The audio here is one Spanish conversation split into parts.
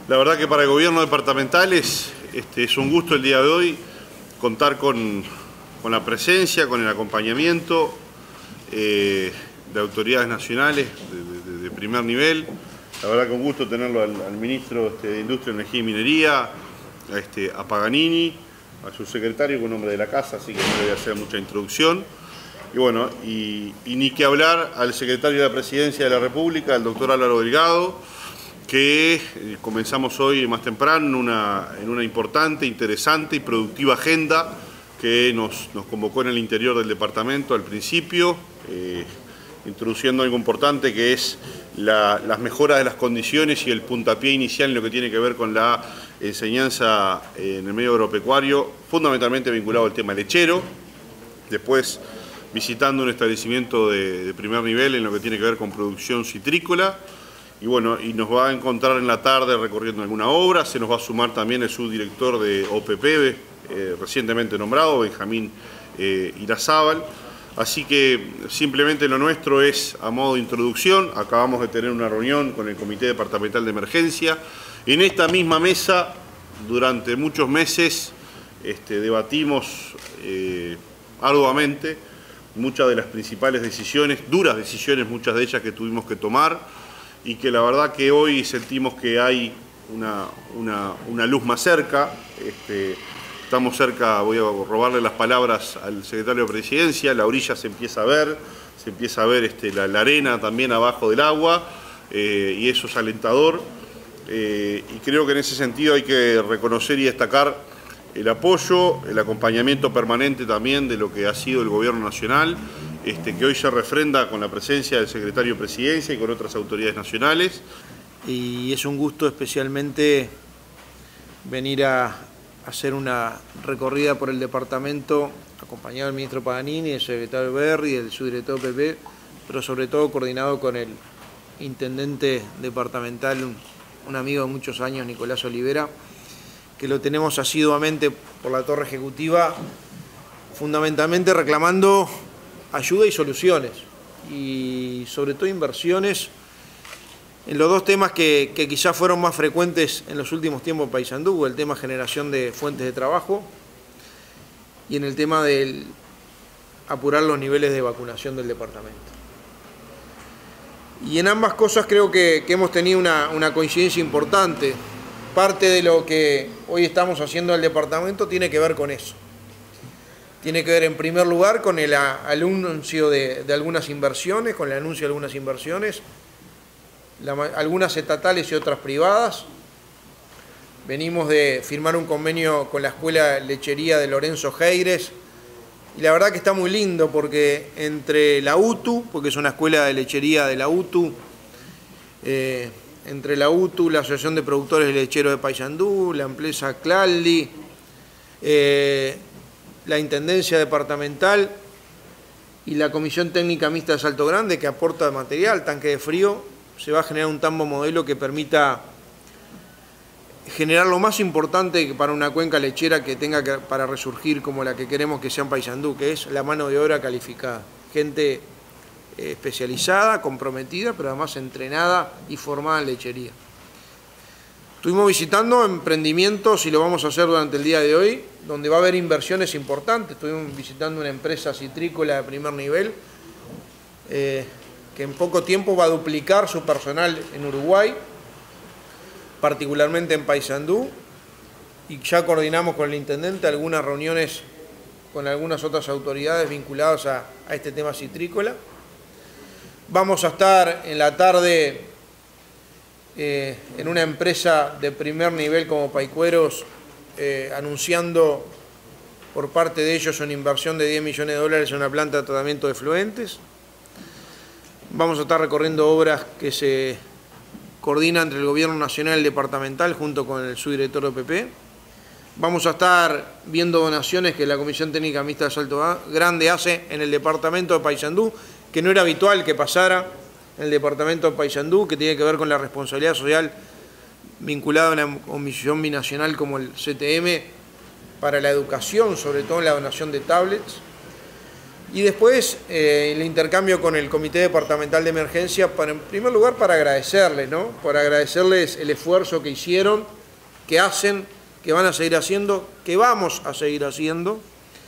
La verdad que para el gobierno departamental es un gusto el día de hoy contar con la presencia, con el acompañamiento de autoridades nacionales de primer nivel. La verdad que un gusto tenerlo al ministro de Industria, Energía y Minería, a Paganini, a su secretario con nombre de la casa, así que no le voy a hacer mucha introducción. Y bueno, y ni que hablar al secretario de la Presidencia de la República, el doctor Álvaro Delgado, que comenzamos hoy más temprano en una importante, interesante y productiva agenda que nos convocó en el interior del departamento al principio, introduciendo algo importante que es las mejoras de las condiciones y el puntapié inicial en lo que tiene que ver con la enseñanza en el medio agropecuario, fundamentalmente vinculado al tema lechero. Después visitando un establecimiento de primer nivel en lo que tiene que ver con producción citrícola. Y bueno, y nos va a encontrar en la tarde recorriendo alguna obra. Se nos va a sumar también el subdirector de OPP, recientemente nombrado, Benjamín Irazábal. Así que simplemente lo nuestro es a modo de introducción. Acabamos de tener una reunión con el Comité Departamental de Emergencia. En esta misma mesa, durante muchos meses, debatimos arduamente muchas de las principales decisiones, duras decisiones, muchas de ellas que tuvimos que tomar, y que la verdad que hoy sentimos que hay una luz más cerca. Estamos cerca, voy a robarle las palabras al secretario de Presidencia, la orilla se empieza a ver la arena también abajo del agua, y eso es alentador. Y creo que en ese sentido hay que reconocer y destacar el apoyo, el acompañamiento permanente también de lo que ha sido el Gobierno Nacional, que hoy se refrenda con la presencia del secretario de Presidencia y con otras autoridades nacionales. Y es un gusto especialmente venir a hacer una recorrida por el departamento acompañado del ministro Paganini, del secretario Berri, del subdirector PP, pero sobre todo coordinado con el intendente departamental, un amigo de muchos años, Nicolás Olivera, que lo tenemos asiduamente por la torre ejecutiva, fundamentalmente reclamando ayuda y soluciones, y sobre todo inversiones en los dos temas que quizás fueron más frecuentes en los últimos tiempos en Paysandú: el tema generación de fuentes de trabajo y en el tema de apurar los niveles de vacunación del departamento. Y en ambas cosas creo que hemos tenido una coincidencia importante. Parte de lo que hoy estamos haciendo en el departamento tiene que ver con eso. Tiene que ver en primer lugar con el anuncio de algunas inversiones, algunas estatales y otras privadas. Venimos de firmar un convenio con la Escuela de Lechería de Lorenzo Heires, y la verdad que está muy lindo porque entre la UTU, porque es una escuela de lechería de la UTU, entre la UTU, la Asociación de Productores de Lecheros de Paysandú, la empresa Claldi, la Intendencia Departamental y la Comisión Técnica Mixta de Salto Grande, que aporta material, tanque de frío, se va a generar un tambo modelo que permita generar lo más importante para una cuenca lechera que tenga para resurgir como la que queremos que sea en Paysandú, que es la mano de obra calificada. Gente especializada, comprometida, pero además entrenada y formada en lechería. Estuvimos visitando emprendimientos, y lo vamos a hacer durante el día de hoy, donde va a haber inversiones importantes. Estuvimos visitando una empresa citrícola de primer nivel, que en poco tiempo va a duplicar su personal en Uruguay, particularmente en Paysandú, y ya coordinamos con el intendente algunas reuniones con algunas otras autoridades vinculadas a este tema citrícola. Vamos a estar en la tarde en una empresa de primer nivel como Paycueros, anunciando por parte de ellos una inversión de $10 millones en una planta de tratamiento de efluentes. Vamos a estar recorriendo obras que se coordinan entre el Gobierno Nacional y el Departamental junto con el subdirector de OPP. Vamos a estar viendo donaciones que la Comisión Técnica Mixta de Salto Grande hace en el departamento de Paysandú, que no era habitual que pasara en el departamento de Paysandú, que tiene que ver con la responsabilidad social vinculada a una comisión binacional como el CTM para la educación, sobre todo en la donación de tablets. Y después el intercambio con el Comité Departamental de Emergencia, en primer lugar para agradecerles, ¿no? Para agradecerles el esfuerzo que hicieron, que hacen, que van a seguir haciendo, que vamos a seguir haciendo,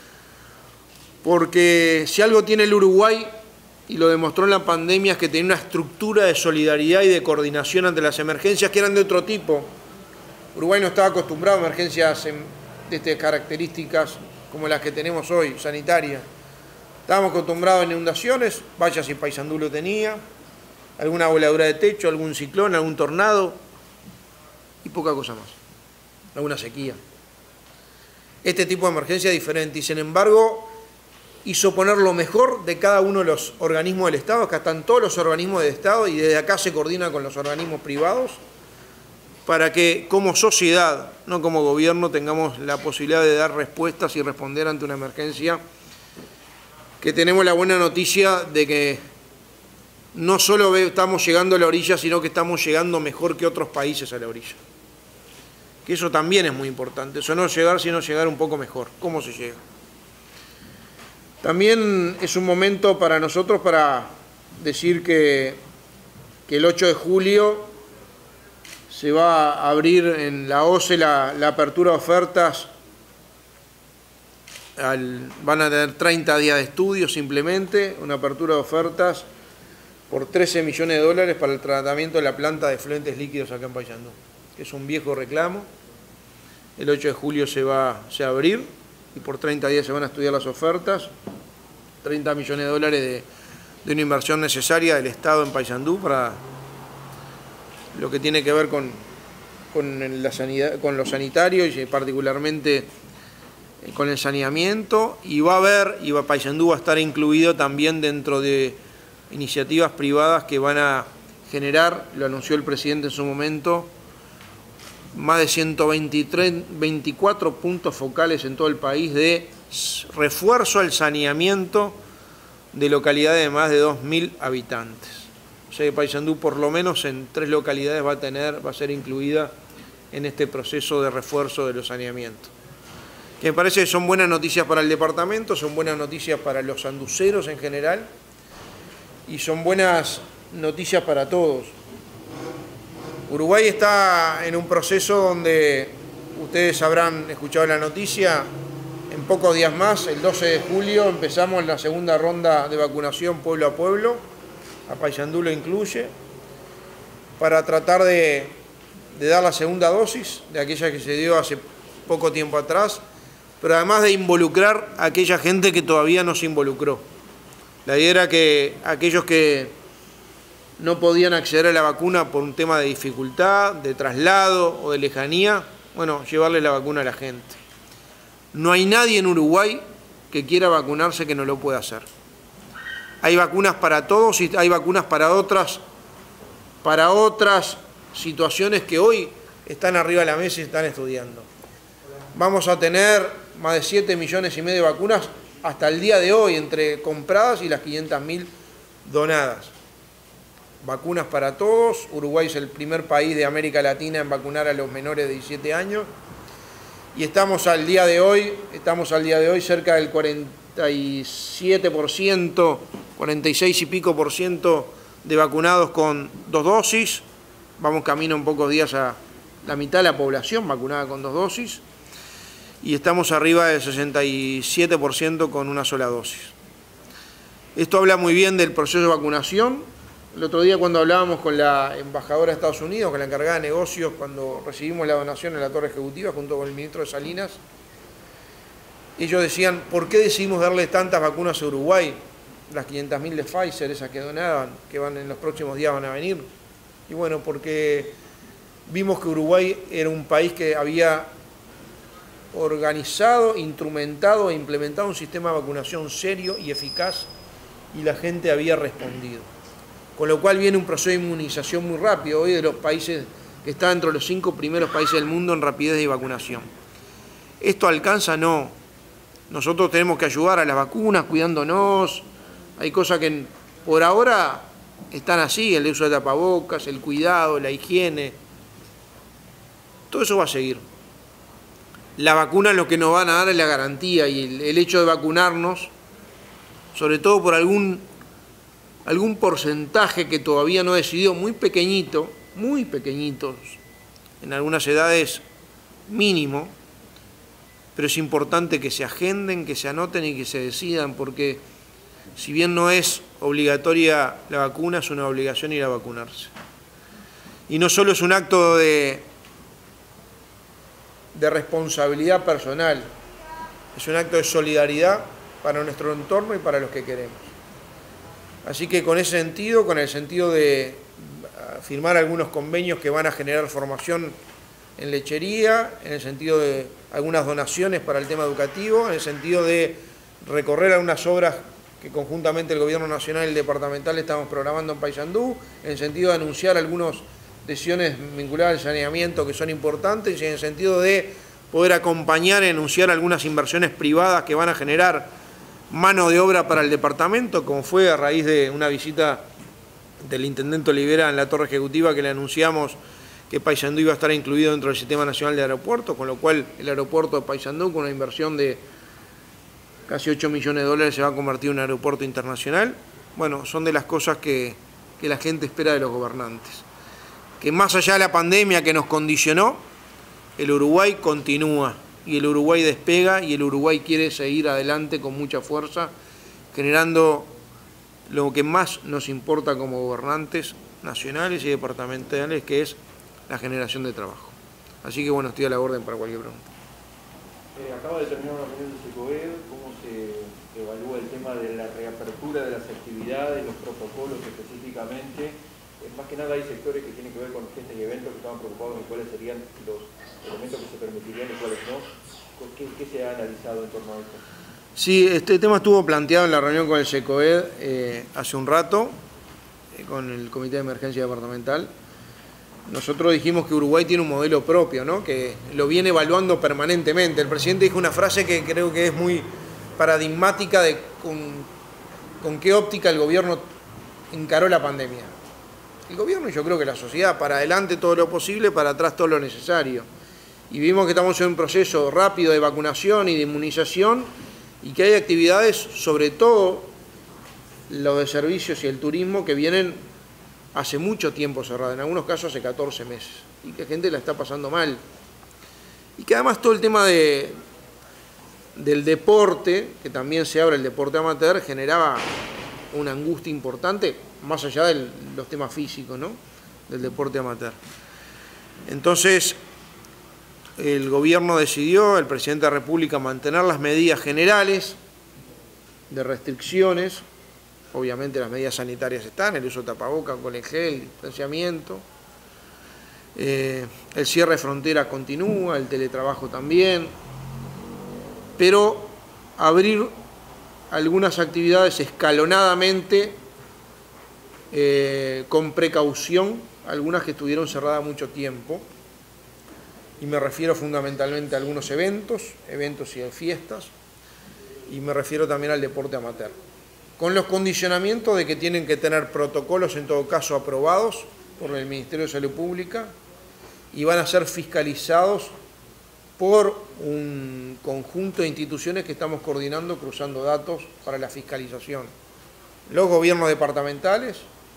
porque si algo tiene el Uruguay, y lo demostró en la pandemia, es que tenía una estructura de solidaridad y de coordinación ante las emergencias que eran de otro tipo. Uruguay no estaba acostumbrado a emergencias de estas características como las que tenemos hoy, sanitarias. Estábamos acostumbrados a inundaciones, vaya si Paysandú lo tenía, alguna voladura de techo, algún ciclón, algún tornado y poca cosa más, alguna sequía. Este tipo de emergencia es diferente y sin embargo hizo poner lo mejor de cada uno de los organismos del Estado. Acá están todos los organismos del Estado y desde acá se coordina con los organismos privados para que como sociedad, no como gobierno, tengamos la posibilidad de dar respuestas y responder ante una emergencia, que tenemos la buena noticia de que no solo estamos llegando a la orilla, sino que estamos llegando mejor que otros países a la orilla. Que eso también es muy importante, eso no llegar, sino llegar un poco mejor. ¿Cómo se llega? También es un momento para nosotros para decir que el 8 de julio se va a abrir en la OCE la apertura de ofertas. Van a tener 30 días de estudio simplemente, una apertura de ofertas por 13 millones de dólares para el tratamiento de la planta de efluentes líquidos acá en Paysandú, que es un viejo reclamo. El 8 de julio se va a abrir y por 30 días se van a estudiar las ofertas. 30 millones de dólares de una inversión necesaria del Estado en Paysandú para lo que tiene que ver con la sanidad, con lo sanitario y particularmente con el saneamiento, y Paysandú va a estar incluido también dentro de iniciativas privadas que van a generar, lo anunció el presidente en su momento, más de 124 puntos focales en todo el país de refuerzo al saneamiento de localidades de más de 2.000 habitantes. O sea que Paysandú por lo menos en 3 localidades va a ser incluida en este proceso de refuerzo de los saneamientos. Que me parece que son buenas noticias para el departamento, son buenas noticias para los sanduceros en general y son buenas noticias para todos. Uruguay está en un proceso donde ustedes habrán escuchado la noticia, en pocos días más, el 12 de julio, empezamos la segunda ronda de vacunación pueblo a pueblo, a Paysandú lo incluye, para tratar de dar la segunda dosis de aquella que se dio hace poco tiempo atrás, pero además de involucrar a aquella gente que todavía no se involucró. La idea era que aquellos que no podían acceder a la vacuna por un tema de dificultad, de traslado o de lejanía, bueno, llevarle la vacuna a la gente. No hay nadie en Uruguay que quiera vacunarse que no lo pueda hacer. Hay vacunas para todos y hay vacunas para otras situaciones que hoy están arriba de la mesa y están estudiando. Vamos a tener más de 7,5 millones de vacunas hasta el día de hoy, entre compradas y las 500.000 donadas. Vacunas para todos. Uruguay es el primer país de América Latina en vacunar a los menores de 17 años. Y estamos al día de hoy cerca del 47%, 46 y pico por ciento de vacunados con 2 dosis. Vamos camino en pocos días a la mitad de la población vacunada con 2 dosis. Y estamos arriba del 67% con una sola dosis. Esto habla muy bien del proceso de vacunación. El otro día cuando hablábamos con la embajadora de Estados Unidos, con la encargada de negocios, cuando recibimos la donación en la Torre Ejecutiva junto con el ministro de Salinas, ellos decían, ¿por qué decidimos darle tantas vacunas a Uruguay? Las 500.000 de Pfizer, esas que donaban, que en los próximos días van a venir. Y bueno, porque vimos que Uruguay era un país que había organizado, instrumentado e implementado un sistema de vacunación serio y eficaz y la gente había respondido. Con lo cual viene un proceso de inmunización muy rápido, hoy de los países que están entre los 5 primeros países del mundo en rapidez de vacunación. ¿Esto alcanza? No. Nosotros tenemos que ayudar a las vacunas, cuidándonos. Hay cosas que por ahora están así, el uso de tapabocas, el cuidado, la higiene. Todo eso va a seguir. La vacuna lo que nos van a dar es la garantía y el hecho de vacunarnos sobre todo por algún porcentaje que todavía no ha decidido, muy pequeñitos, en algunas edades mínimo, pero es importante que se agenden, que se anoten y que se decidan, porque si bien no es obligatoria la vacuna, es una obligación ir a vacunarse. Y no solo es un acto de responsabilidad personal, es un acto de solidaridad para nuestro entorno y para los que queremos. Así que con ese sentido, con el sentido de firmar algunos convenios que van a generar formación en lechería, en el sentido de algunas donaciones para el tema educativo, en el sentido de recorrer algunas obras que conjuntamente el Gobierno Nacional y el Departamental estamos programando en Paysandú, en el sentido de anunciar algunas decisiones vinculadas al saneamiento que son importantes y en el sentido de poder acompañar y anunciar algunas inversiones privadas que van a generar mano de obra para el departamento, como fue a raíz de una visita del Intendente Olivera en la Torre Ejecutiva que le anunciamos que Paysandú iba a estar incluido dentro del Sistema Nacional de Aeropuertos, con lo cual el aeropuerto de Paysandú, con una inversión de casi 8 millones de dólares, se va a convertir en un aeropuerto internacional. Bueno, son de las cosas que la gente espera de los gobernantes. Que más allá de la pandemia que nos condicionó, el Uruguay continúa y el Uruguay despega y el Uruguay quiere seguir adelante con mucha fuerza, generando lo que más nos importa como gobernantes nacionales y departamentales, que es la generación de trabajo. Así que bueno, estoy a la orden para cualquier pregunta. Acaba de terminar una reunión de SECOED. ¿Cómo se evalúa el tema de la reapertura de las actividades, los protocolos específicamente? Más que nada hay sectores que tienen que ver con fiestas y eventos que estaban preocupados en cuáles serían los elementos que se permitirían y cuáles no. ¿Qué se ha analizado en torno a esto? Sí, este tema estuvo planteado en la reunión con el SECOED hace un rato, con el Comité de Emergencia Departamental. Nosotros dijimos que Uruguay tiene un modelo propio, ¿no?, que lo viene evaluando permanentemente. El presidente dijo una frase que creo que es muy paradigmática de con qué óptica el gobierno encaró la pandemia. El gobierno, y yo creo que la sociedad, para adelante todo lo posible, para atrás todo lo necesario. Y vimos que estamos en un proceso rápido de vacunación y de inmunización y que hay actividades, sobre todo los de servicios y el turismo, que vienen hace mucho tiempo cerradas, en algunos casos hace 14 meses, y que la gente la está pasando mal. Y que además todo el tema del deporte, que también se abre el deporte amateur, generaba una angustia importante, más allá de los temas físicos, ¿no?, del deporte amateur. Entonces, el gobierno decidió, el presidente de la República, mantener las medidas generales de restricciones. Obviamente las medidas sanitarias están, el uso de tapabocas, con el gel, el distanciamiento. El cierre de frontera continúa, el teletrabajo también. Pero abrir algunas actividades escalonadamente, con precaución, algunas que estuvieron cerradas mucho tiempo. Y me refiero fundamentalmente a algunos eventos y a fiestas. Y me refiero también al deporte amateur, con los condicionamientos de que tienen que tener protocolos, en todo caso aprobados por el Ministerio de Salud Pública, y van a ser fiscalizados por un conjunto de instituciones que estamos coordinando, cruzando datos para la fiscalización. Los gobiernos departamentales,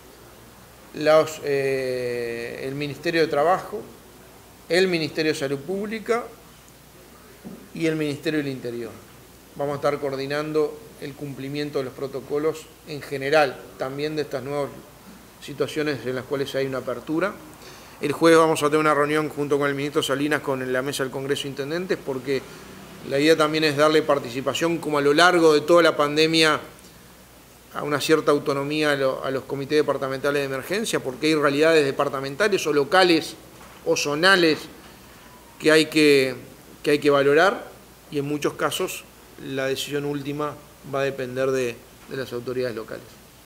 el Ministerio de Trabajo, el Ministerio de Salud Pública y el Ministerio del Interior. Vamos a estar coordinando el cumplimiento de los protocolos en general, también de estas nuevas situaciones en las cuales hay una apertura. El jueves vamos a tener una reunión junto con el ministro Salinas con la mesa del Congreso de Intendentes, porque la idea también es darle participación, como a lo largo de toda la pandemia, a una cierta autonomía a los comités departamentales de emergencia, porque hay realidades departamentales o locales o zonales que hay que valorar, y en muchos casos la decisión última va a depender de las autoridades locales.